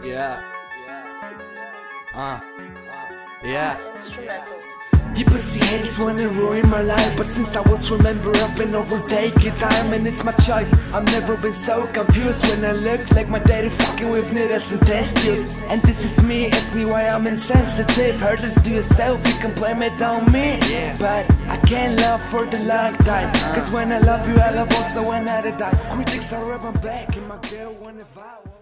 Yeah. Yeah. Instrumentals. You pussy haters wanna ruin my life, but since I was remember I've been overtaking time and it's my choice. I've never been so confused when I looked like my daddy fucking with needles and test tubes. And this is me, ask me why I'm insensitive. Heard this to yourself, you can blame it on me. But I can't love for the long time, cause when I love you I love also another die. Critics are up my back and my girl wanna vow.